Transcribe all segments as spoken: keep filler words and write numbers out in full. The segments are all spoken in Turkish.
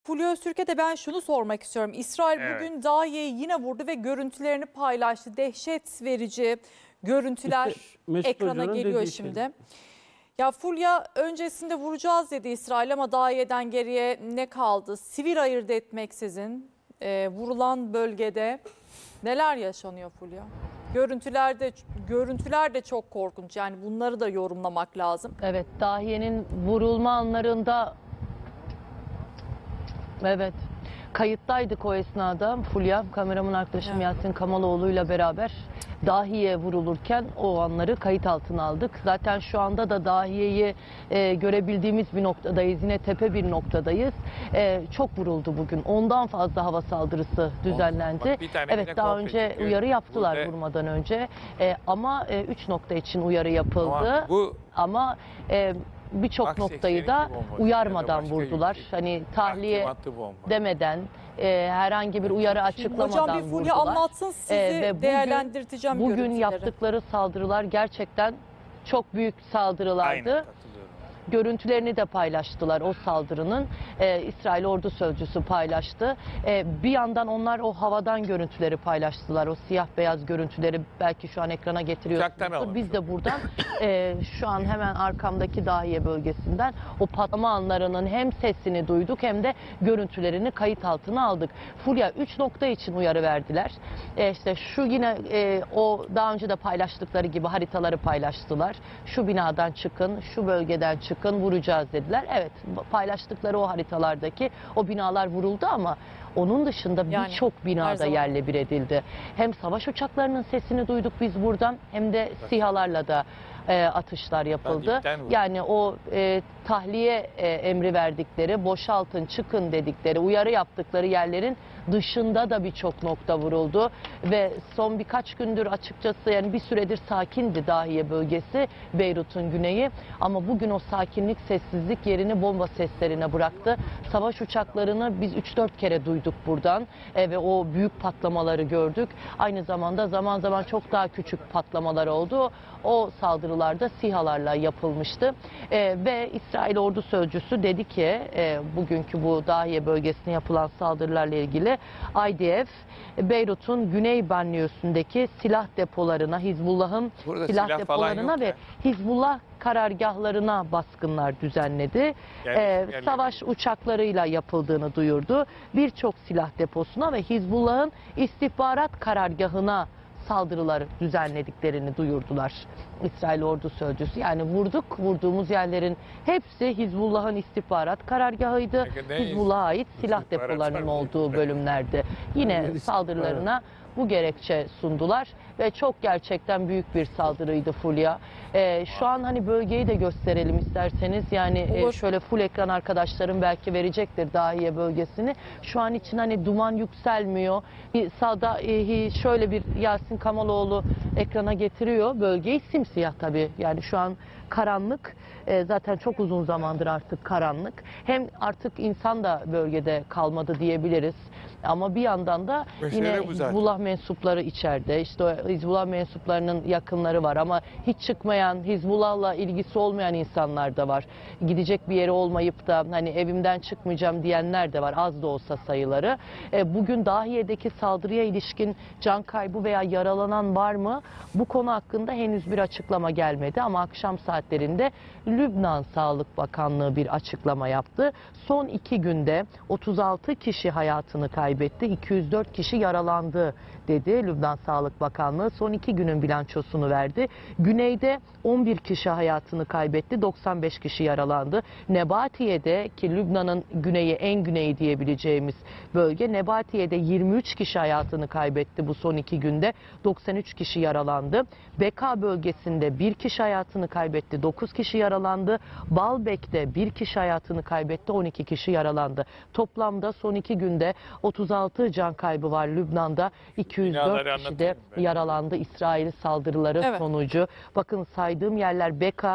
Fulya Öztürk'e de ben şunu sormak istiyorum. İsrail Evet. bugün Dahiye'yi yine vurdu ve görüntülerini paylaştı. Dehşet verici görüntüler İşte Mesut ekrana Hoca'nın geliyor dediği şey. şimdi. Ya Fulya, öncesinde vuracağız dedi İsrail ama Dahiye'den geriye ne kaldı? Sivil ayırt etmeksizin e, vurulan bölgede neler yaşanıyor Fulya? Görüntüler de, görüntüler de çok korkunç. Yani bunları da yorumlamak lazım. Evet, Dahiye'nin vurulma anlarında evet kayıttaydık o esnada. Fulya, kameraman arkadaşım Evet. Yasin Kamaloğlu'yla beraber Dahiye vurulurken o anları kayıt altına aldık. Zaten şu anda da Dahiye'yi e, görebildiğimiz bir noktadayız. Yine tepe bir noktadayız. E, çok vuruldu bugün. Ondan fazla hava saldırısı düzenlendi. Bak, bir tane yine Evet, daha komple önce çıkıyor. uyarı yaptılar Burada- vurmadan önce. E, ama e, üç nokta için uyarı yapıldı. Ama bu Ama e, birçok Ak noktayı da seksen iki bombası uyarmadan ya da başka vurdular. bir şey. Hani tahliye tahribatlı bomba. demeden, e, herhangi bir uyarı açıklamadan Hocam bir Fulya vurdular. anlatsın, sizi E, ve bugün- değerlendirteceğim Bugün görüntüleri. yaptıkları saldırılar gerçekten çok büyük saldırılardı. Aynen katılıyorum. Görüntülerini de paylaştılar o saldırının. Ee, İsrail ordu sözcüsü paylaştı. Ee, bir yandan onlar o havadan görüntüleri paylaştılar. O siyah beyaz görüntüleri belki şu an ekrana Uçaktan getiriyorsunuz. alınmış Biz de buradan e, şu an hemen arkamdaki Dahiye bölgesinden o patlama anlarının hem sesini duyduk hem de görüntülerini kayıt altına aldık. Fulya üç nokta için uyarı verdiler. E, işte şu yine e, o daha önce de paylaştıkları gibi haritaları paylaştılar. Şu binadan çıkın, şu bölgeden çıkın, vuracağız dediler. Evet, paylaştıkları o haritalardaki o binalar vuruldu ama onun dışında Yani, birçok her binada zaman. yerle bir edildi. Hem savaş uçaklarının sesini duyduk biz buradan hem de SİHA'larla da e, atışlar yapıldı. dipten vurdu. Yani o e, tahliye e, emri verdikleri, boşaltın, çıkın dedikleri, uyarı yaptıkları yerlerin dışında da birçok nokta vuruldu ve son birkaç gündür açıkçası yani bir süredir sakindi Dahiye bölgesi, Beyrut'un güneyi, ama bugün o sakinlik, sessizlik yerini bomba seslerine bıraktı. Savaş uçaklarını biz üç dört kere duyduk buradan e, ve o büyük patlamaları gördük. Aynı zamanda zaman zaman çok daha küçük patlamalar oldu. O saldırılarda SİHA'larla yapılmıştı. E, ve İsrail ordu sözcüsü dedi ki e, bugünkü bu Dahiye bölgesine yapılan saldırılarla ilgili I D F, Beyrut'un güney banliyösündeki silah depolarına, Hizbullah'ın Burada silah, silah falan depolarına yok ve yani. Hizbullah karargahlarına baskınlar düzenledi. Yani E, yerleri- savaş uçaklarıyla yapıldığını duyurdu. Birçok silah deposuna ve Hizbullah'ın istihbarat karargahına saldırılar düzenlediklerini duyurdular. İsrail ordu sözcüsü. Yani vurduk, vurduğumuz yerlerin hepsi Hizbullah'ın istihbarat karargahıydı. Peki ne Hizbullah'a ait silah istihbarat depolarının karargahı? olduğu bölümlerdi. Yine Yani saldırılarına bu gerekçe sundular ve çok gerçekten büyük bir saldırıydı Fulya. Ee, şu an hani bölgeyi de gösterelim isterseniz. Yani e, Olur. şöyle full ekran arkadaşlarım belki verecektir Dahiye bölgesini. Şu an için hani duman yükselmiyor. Bir sağda e, şöyle bir Yasin Kamaloğlu ekrana getiriyor bölgeyi, simsiyah tabii. Yani şu an karanlık. E, zaten çok uzun zamandır artık karanlık. Hem artık insan da bölgede kalmadı diyebiliriz. Ama bir yandan da Mesele yine bu zaten. Hizbullah mensupları içeride. İşte o Hizbullah mensuplarının yakınları var ama hiç çıkmayan, Hizbullah'la ilgisi olmayan insanlar da var. Gidecek bir yeri olmayıp da hani evimden çıkmayacağım diyenler de var, az da olsa sayıları. E, bugün Dahiye'deki saldırıya ilişkin can kaybı veya yaralanan var mı? Bu konu hakkında henüz bir açıklama gelmedi ama akşam saatlerinde Lübnan Sağlık Bakanlığı bir açıklama yaptı. Son iki günde otuz altı kişi hayatını kaybetti, iki yüz dört kişi yaralandı dedi Lübnan Sağlık Bakanlığı. Son iki günün bilançosunu verdi. Güneyde on bir kişi hayatını kaybetti, doksan beş kişi yaralandı. Nebatiye'de, ki Lübnan'ın güneyi en güneyi diyebileceğimiz bölge, Nebatiye'de yirmi üç kişi hayatını kaybetti bu son iki günde, doksan üç kişi yaralandı. Beka bölgesinde bir kişi hayatını kaybetti, dokuz kişi yaralandı. Balbek'te bir kişi hayatını kaybetti, on iki kişi yaralandı. Toplamda son iki günde otuz altı can kaybı var Lübnan'da. iki yüz dört Binaları kişi de anlatayım ben. yaralandı İsrail saldırıları Evet. sonucu. Bakın saydığım yerler Beka.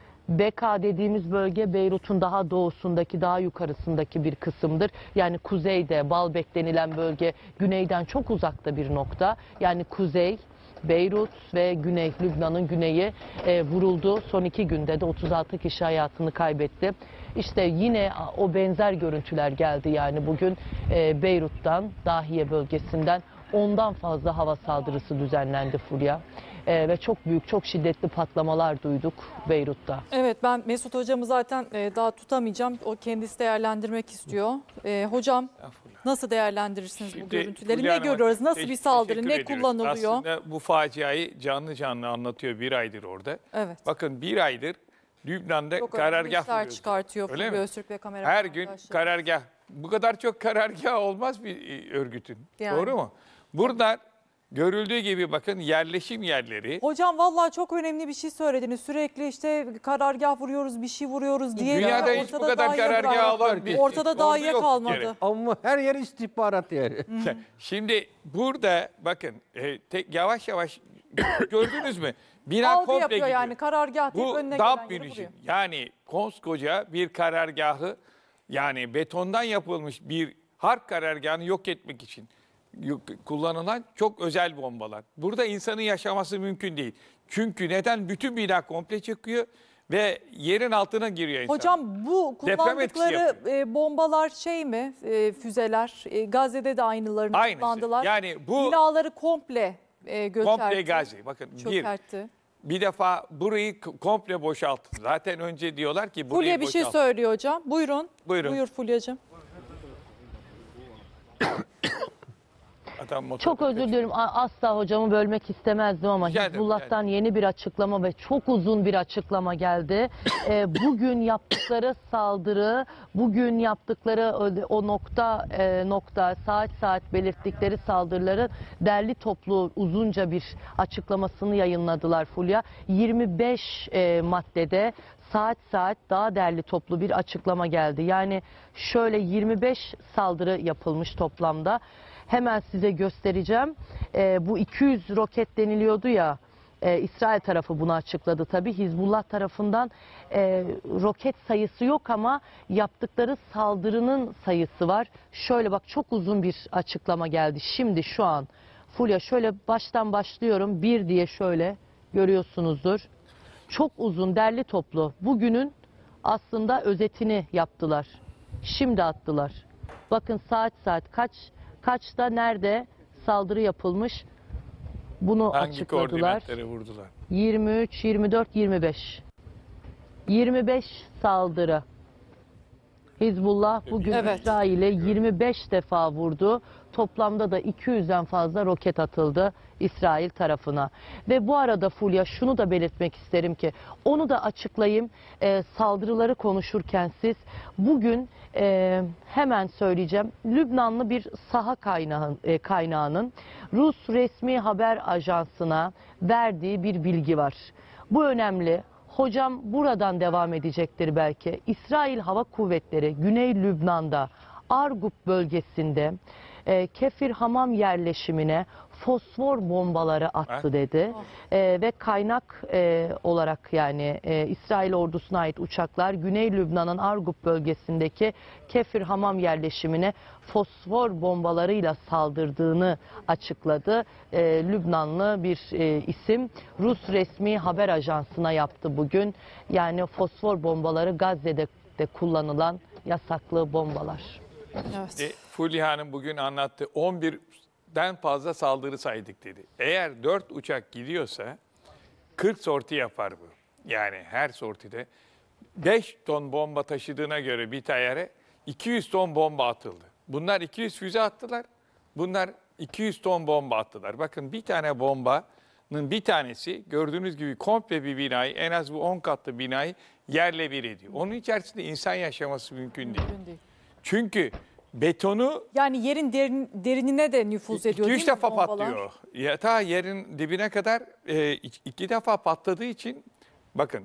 Beka dediğimiz bölge Beyrut'un daha doğusundaki, daha yukarısındaki bir kısımdır. Yani kuzeyde Balbek denilen bölge güneyden çok uzakta bir nokta. Yani kuzey Beyrut ve Güney, Lübnan'ın güneyi e, vuruldu. Son iki günde de otuz altı kişi hayatını kaybetti. İşte yine o benzer görüntüler geldi yani bugün e, Beyrut'tan, Dahiye bölgesinden ondan fazla hava saldırısı düzenlendi Fulya. E, ve çok büyük, çok şiddetli patlamalar duyduk Beyrut'ta. Evet, ben Mesut hocamı zaten e, daha tutamayacağım. O kendisi değerlendirmek istiyor. E, hocam nasıl değerlendirirsiniz Şimdi bu görüntüleri? Fulya Ne Hanım'a görüyoruz? Nasıl te- bir saldırı? teşekkür Ne ediyoruz. kullanılıyor? Aslında bu faciayı canlı canlı anlatıyor bir aydır orada. Evet. Bakın bir aydır Lübnan'da Çok önemli karargah işler vuruyoruz. çıkartıyor Öyle Fulya mi? Öztürk ve kamera Her gün arkadaşları. karargah. Bu kadar çok karargah olmaz bir e, örgütün. Yani. Doğru mu? Burada görüldüğü gibi bakın yerleşim yerleri. Hocam vallahi çok önemli bir şey söylediniz. Sürekli işte karargah vuruyoruz, bir şey vuruyoruz diye. Dünyada de hiç bu ortada kadar dahiye karargah bırak- olan bir Ortada ordu dahiye yok bir kalmadı. kere. Ama her yer istihbarat yeri. Şimdi burada bakın e, tek, yavaş yavaş gördünüz mü? Bina Algı komple yapıyor gidiyor. yani karargah deyip Bu önüne DAP gelen yeri Münişin vuruyor. yani koskoca bir karargahı yani betondan yapılmış bir harp karargahını yok etmek için yok- kullanılan çok özel bombalar. Burada insanın yaşaması mümkün değil. Çünkü neden? Bütün bina komple çıkıyor ve yerin altına giriyor insan. Hocam bu Deprem etkisi kullandıkları yapıyor. e, bombalar şey mi? E, füzeler. E, Gazze'de de aynılarını Aynısı. kullandılar. Yani bu Binaları komple e, göçertti. komple Gazze. Bakın bir, Çökertti. bir defa burayı k- komple boşalttı. Zaten önce diyorlar ki burayı Fulya bir şey boşalt. söylüyor hocam. Buyurun. Buyurun. Buyur Fulya'cığım. Adam motor Çok özür kaçıyor. dilerim. A- Asla hocamı bölmek istemezdim ama Rica ederim, Hizbullah'tan rica yeni bir açıklama ve çok uzun bir açıklama geldi. Ee, bugün yaptıkları saldırı, bugün yaptıkları o, o nokta e, nokta saat saat belirttikleri saldırıların derli toplu uzunca bir açıklamasını yayınladılar Fulya. yirmi beş e, maddede saat saat daha derli toplu bir açıklama geldi. Yani şöyle yirmi beş saldırı yapılmış toplamda. Hemen size göstereceğim. Ee, bu iki yüz roket deniliyordu ya. e, İsrail tarafı bunu açıkladı tabii. Hizbullah tarafından e, roket sayısı yok ama yaptıkları saldırının sayısı var. Şöyle bak çok uzun bir açıklama geldi. Şimdi şu an Fulya şöyle baştan başlıyorum. Bir diye şöyle görüyorsunuzdur. Çok uzun derli toplu. Bugünün aslında özetini yaptılar. Şimdi attılar. Bakın saat saat kaç kaçta nerede saldırı yapılmış bunu Hangi açıkladılar. koordinatları vurdular? yirmi üç, yirmi dört, yirmi beş. yirmi beş saldırı. Hizbullah bugün Evet. İsrail'e yirmi beş defa vurdu. Toplamda da iki yüzden fazla roket atıldı İsrail tarafına. Ve bu arada Fulya şunu da belirtmek isterim ki onu da açıklayayım. Ee, saldırıları konuşurken siz bugün e, hemen söyleyeceğim. Lübnanlı bir saha kaynağı, e, kaynağının Rus resmi haber ajansına verdiği bir bilgi var. Bu önemli. Hocam buradan devam edecektir belki. İsrail Hava Kuvvetleri Güney Lübnan'da Argub bölgesinde e, Kefir Hamam yerleşimine fosfor bombaları attı Ha? dedi. E, ve kaynak e, olarak yani e, İsrail ordusuna ait uçaklar Güney Lübnan'ın Argub bölgesindeki Kefir Hamam yerleşimine fosfor bombalarıyla saldırdığını açıkladı. E, Lübnanlı bir e, isim Rus resmi haber ajansına yaptı bugün. Yani fosfor bombaları Gazze'de de kullanılan yasaklı bombalar. Evet. E, Fulya Hanım bugün anlattı. on birden fazla saldırı saydık dedi. Eğer dört uçak gidiyorsa kırk sorti yapar bu. Yani her sortide beş ton bomba taşıdığına göre bir tayare iki yüz ton bomba atıldı. Bunlar iki yüz füze attılar. Bunlar iki yüz ton bomba attılar. Bakın bir tane bombanın bir tanesi gördüğünüz gibi komple bir binayı en az bu on katlı binayı yerle bir ediyor. Onun içerisinde insan yaşaması mümkün değil. Mümkün değil. Çünkü betonu Yani yerin derin, derinine de nüfuz ediyor iki değil üç mi defa bombalar? patlıyor. Ya, ta yerin dibine kadar e, iki iki defa patladığı için bakın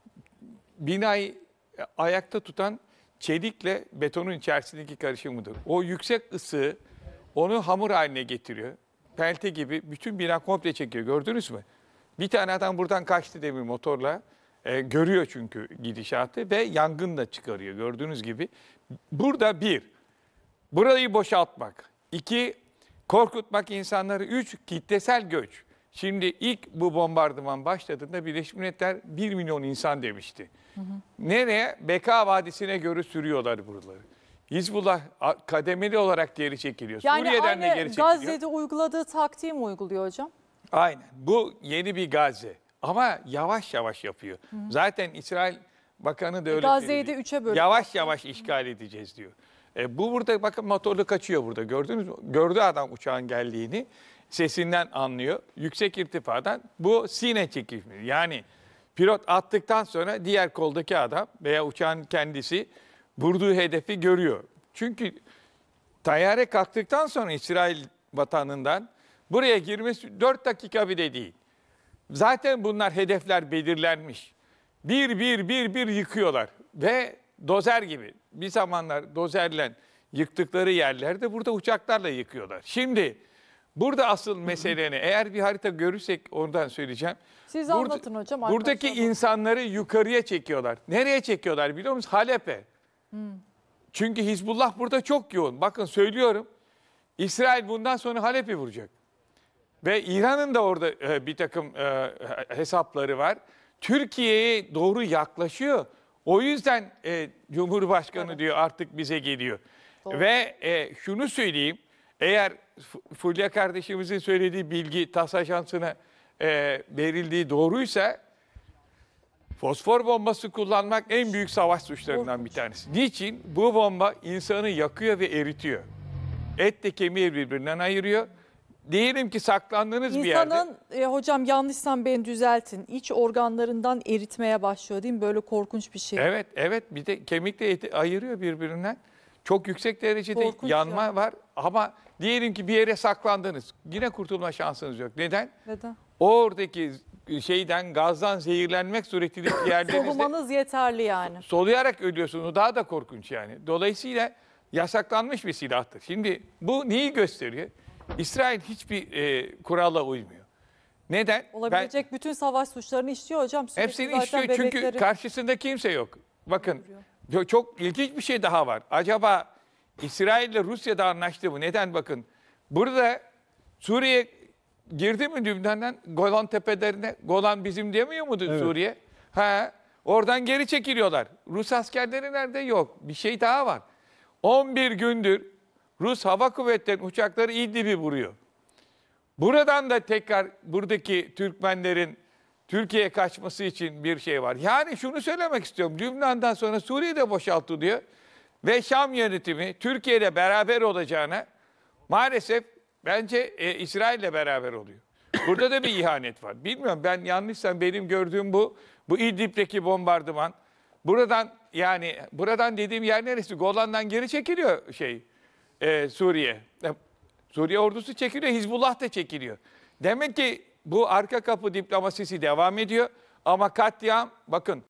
binayı ayakta tutan çelikle betonun içerisindeki karışımıdır. O yüksek ısı onu hamur haline getiriyor. Pelte gibi bütün bina komple çekiyor. Gördünüz mü? Bir tane adam buradan kaçtı demin motorla. E, görüyor çünkü gidişatı ve yangın da çıkarıyor gördüğünüz gibi. Burada bir, burayı boşaltmak. İki, korkutmak insanları. Üç, kitlesel göç. Şimdi ilk bu bombardıman başladığında Birleşmiş Milletler bir milyon insan demişti. Hı hı. Nereye? Beka Vadisi'ne göre sürüyorlar buraları. Hizbullah kademeli olarak geri çekiliyor. Yani Suriye'den de geri aynı çekiliyor. Gazze'de uyguladığı taktiği mi uyguluyor hocam? Aynen. Bu yeni bir Gazze. Ama yavaş yavaş yapıyor. Hı. Zaten İsrail Bakanı da öyle Gazze'yi de söyledi. üçe bölüp Yavaş yavaş işgal edeceğiz diyor. E, bu burada bakın motorlu kaçıyor burada. Gördünüz mü? Gördü adam uçağın geldiğini. Sesinden anlıyor. Yüksek irtifadan bu sine çekimi. Yani pilot attıktan sonra diğer koldaki adam veya uçağın kendisi vurduğu hedefi görüyor. Çünkü tayyare kalktıktan sonra İsrail vatanından buraya girmesi dört dakika bile değil. Zaten bunlar hedefler belirlenmiş. Bir bir bir bir yıkıyorlar ve dozer gibi bir zamanlar dozerle yıktıkları yerlerde burada uçaklarla yıkıyorlar. Şimdi burada asıl mesele ne? Eğer bir harita görürsek oradan söyleyeceğim. Siz Burada- anlatın hocam. Buradaki arkadaşlar. insanları yukarıya çekiyorlar. Nereye çekiyorlar biliyor musunuz? Halep'e. Çünkü Hizbullah burada çok yoğun. Bakın söylüyorum. İsrail bundan sonra Halep'i vuracak. Ve İran'ın da orada e, bir takım e, hesapları var. Türkiye'ye doğru yaklaşıyor. O yüzden e, Cumhurbaşkanı Evet. diyor artık bize geliyor. Doğru. Ve e, şunu söyleyeyim. Eğer F- Fulya kardeşimizin söylediği bilgi TASS Ajansı'na e, verildiği doğruysa fosfor bombası kullanmak en büyük savaş suçlarından bir tanesi. Niçin? Bu bomba insanı yakıyor ve eritiyor. Etle kemiği birbirinden ayırıyor. Diyelim ki saklandığınız bir yerde. İnsanın e, hocam yanlışsam beni düzeltin. İç organlarından eritmeye başlıyor değil mi? Böyle korkunç bir şey. Evet, evet. Bir de kemikle eti ayırıyor birbirinden. Çok yüksek derecede Korkunç yanma ya. var. Ama diyelim ki bir yere saklandınız. Yine kurtulma şansınız yok. Neden? Neden? Oradaki şeyden, gazdan zehirlenmek suretiyle yerlerinizde Solumanız yeterli yani. soluyarak ölüyorsunuz. Daha da korkunç yani. Dolayısıyla yasaklanmış bir silahtır. Şimdi bu neyi gösteriyor? İsrail hiçbir e, kurala uymuyor. Neden? Olabilecek bütün savaş suçlarını işliyor hocam. Ben, Sürekli hepsini zaten işliyor çünkü bebekleri- karşısında kimse yok. Bakın çok, çok ilginç bir şey daha var. Acaba İsrail ile Rusya'da anlaştı mı? Neden bakın? Burada Suriye girdi mi Lübnan'dan Golan tepelerine? Golan bizim demiyor mu Evet. Suriye? Ha, oradan geri çekiliyorlar. Rus askerleri nerede? Yok. Bir şey daha var. on bir gündür Rus Hava Kuvvetleri'nin uçakları İdlib'i vuruyor. Buradan da tekrar buradaki Türkmenlerin Türkiye'ye kaçması için bir şey var. Yani şunu söylemek istiyorum. Lübnan'dan sonra Suriye'de boşaltılıyor ve Şam yönetimi Türkiye ile beraber olacağına maalesef bence e, İsrail'le beraber oluyor. Burada da bir ihanet var. Bilmiyorum, ben yanlışsam benim gördüğüm bu. Bu İdlib'deki bombardıman. Buradan yani buradan dediğim yer neresi? Golan'dan geri çekiliyor şey e, Suriye. E, Suriye ordusu çekiliyor, Hizbullah da çekiliyor. Demek ki bu arka kapı diplomasisi devam ediyor. Ama katliam, bakın